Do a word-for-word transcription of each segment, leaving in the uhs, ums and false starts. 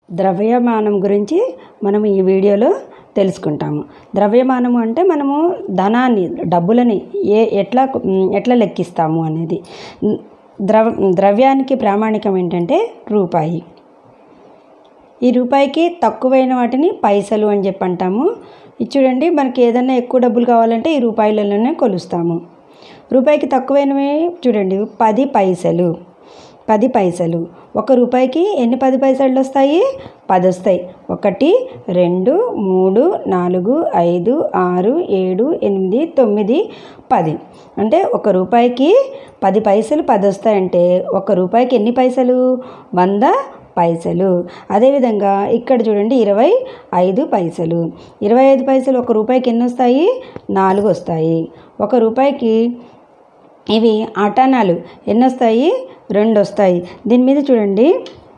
ద్రవ్యమానం గురించి మనం ఈ వీడియోలో తెలుసుకుంటాము. ద్రవ్యమానము అంటే మనము ధనాన్ని, డబ్బులని ఏ ఎట్లా ఎట్లా లెక్కిస్తాము అనేది. ద్రవ ద్రవ్యానికి ప్రామాణికం ఏంటంటే రూపాయి. ఈ రూపాయికి తక్కువైన వాటిని పైసలు అని చెప్పి అంటాము. ఇది చూడండి, మనకి ఏదైనా ఎక్కువ డబ్బులు కావాలంటే ఈ రూపాయలలోనే కొలుస్తాము. రూపాయికి తక్కువైనవి చూడండి, పది పైసలు. పది పైసలు ఒక రూపాయికి ఎన్ని పది పైసలు వస్తాయి? పది వస్తాయి. ఒకటి, రెండు, మూడు, నాలుగు, ఐదు, ఆరు, ఏడు, ఎనిమిది, తొమ్మిది, పది. అంటే ఒక రూపాయికి పది పైసలు పది వస్తాయంటే ఒక రూపాయికి ఎన్ని పైసలు? వంద పైసలు. అదేవిధంగా ఇక్కడ చూడండి, ఇరవై ఐదు పైసలు. ఇరవై ఐదు పైసలు ఒక రూపాయికి ఎన్ని వస్తాయి? నాలుగు వస్తాయి. ఒక రూపాయికి ఇవి ఆటానాలు ఎన్ని వస్తాయి? రెండు వస్తాయి. దీని మీద చూడండి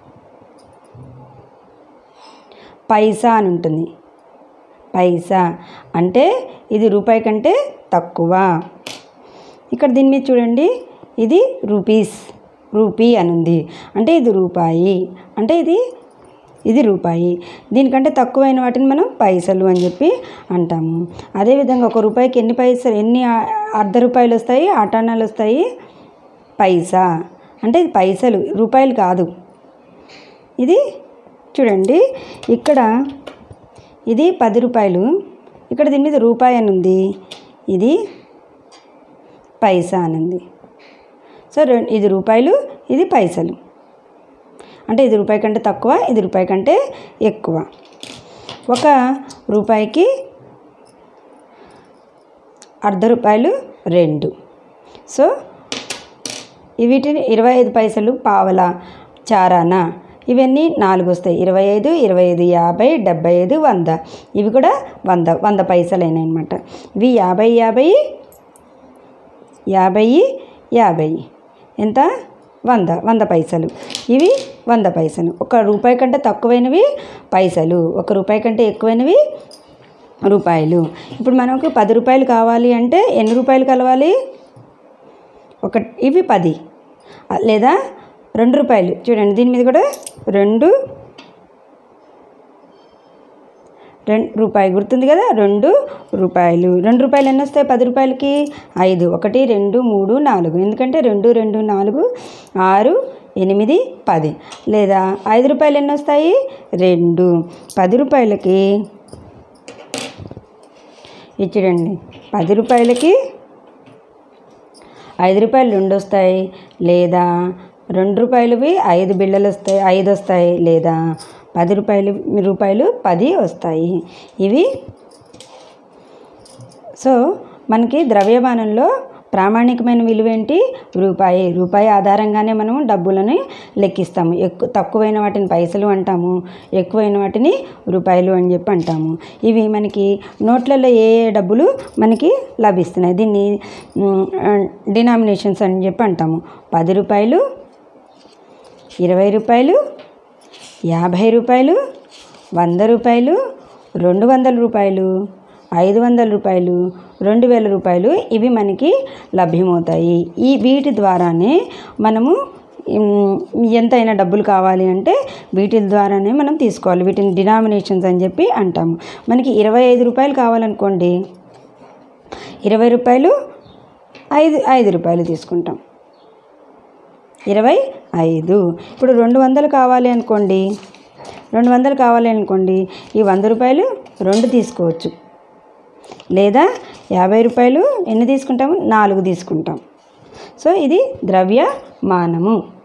పైసా అని ఉంటుంది. పైసా అంటే ఇది రూపాయి కంటే తక్కువ. ఇక్కడ దీని మీద చూడండి, ఇది రూపీస్, రూపీ అని ఉంది. అంటే ఇది రూపాయి, అంటే ఇది ఇది రూపాయి. దీనికంటే తక్కువైన వాటిని మనం పైసలు అని చెప్పి అంటాము. అదేవిధంగా ఒక రూపాయికి ఎన్ని పైసలు, ఎన్ని అర్ధ రూపాయలు వస్తాయి? ఆటానాలు వస్తాయి. పైసా అంటే ఇది పైసలు, రూపాయలు కాదు. ఇది చూడండి, ఇక్కడ ఇది పది రూపాయలు, ఇక్కడ దీని మీద రూపాయి అని ఉంది, ఇది పైసా అని ఉంది. సో ఇది రూపాయలు, ఇది పైసలు. అంటే ఇది రూపాయి కంటే తక్కువ, ఇది రూపాయి కంటే ఎక్కువ. ఒక రూపాయికి అర్ధ రూపాయలు రెండు. సో వీటిని ఇరవై ఐదు పైసలు, పావల, చారానా, ఇవన్నీ నాలుగు వస్తాయి. ఇరవై ఐదు, ఇరవై ఐదు, యాభై, డెబ్బై ఐదు, వంద. ఇవి కూడా వంద వంద పైసలైనాయి అన్నమాట. ఇవి యాభై యాభై యాభై యాభై ఎంత? వంద వంద పైసలు. ఇవి వంద పైసలు. ఒక రూపాయి కంటే తక్కువైనవి పైసలు, ఒక రూపాయి కంటే ఎక్కువైనవి రూపాయలు. ఇప్పుడు మనకు పది రూపాయలు కావాలి అంటే ఎన్ని రూపాయలు కలవాలి? ఒక ఇవి పది లేదా రెండు రూపాయలు. చూడండి దీని మీద కూడా రెండు రెండు రూపాయి గుర్తుంది కదా, రెండు రూపాయలు. రెండు రూపాయలు ఎన్ని వస్తాయి పది రూపాయలకి? ఐదు. ఒకటి, రెండు, మూడు, నాలుగు. ఎందుకంటే రెండు రెండు నాలుగు, ఆరు, ఎనిమిది, పది. లేదా ఐదు రూపాయలు ఎన్ని వస్తాయి? రెండు. పది రూపాయలకి ఇచ్చిడండి, పది రూపాయలకి ఐదు రూపాయలు రెండు వస్తాయి. లేదా రెండు రూపాయలవి ఐదు బిళ్ళలు వస్తాయి, ఐదు వస్తాయి. లేదా పది రూపాయలు రూపాయలు పది వస్తాయి. ఇవి సో మనకి ద్రవ్యమానంలో ప్రామాణికమైన విలువ ఏంటి? రూపాయి. రూపాయి ఆధారంగానే మనం డబ్బులని లెక్కిస్తాము. ఎక్కువ తక్కువైన వాటిని పైసలు అంటాము, ఎక్కువైన వాటిని రూపాయలు అని చెప్పి అంటాము. ఇవి మనకి నోట్లలో ఏ ఏ డబ్బులు మనకి లభిస్తున్నాయి, దీన్ని డినామినేషన్స్ అని చెప్పి అంటాము. పది రూపాయలు, ఇరవై రూపాయలు, యాభై రూపాయలు, వంద రూపాయలు, రెండు వందల రూపాయలు, ఐదు వందల రూపాయలు, రెండు వేల రూపాయలు. ఇవి మనకి లభ్యమవుతాయి. ఈ వీటి ద్వారానే మనము ఎంతైనా డబ్బులు కావాలి అంటే వీటి ద్వారానే మనం తీసుకోవాలి. వీటిని డినామినేషన్స్ అని చెప్పి అంటాము. మనకి ఇరవై ఐదు రూపాయలు కావాలనుకోండి, ఇరవై రూపాయలు ఐదు ఐదు రూపాయలు తీసుకుంటాం, ఇరవై ఐదు. ఇప్పుడు రెండు వందలు కావాలి అనుకోండి, రెండు వందలు కావాలి అనుకోండి ఈ వంద రూపాయలు రెండు తీసుకోవచ్చు. లేదా యాభై రూపాయలు ఎన్ని తీసుకుంటాము? నాలుగు తీసుకుంటాం. సో ఇది ద్రవ్యమానము.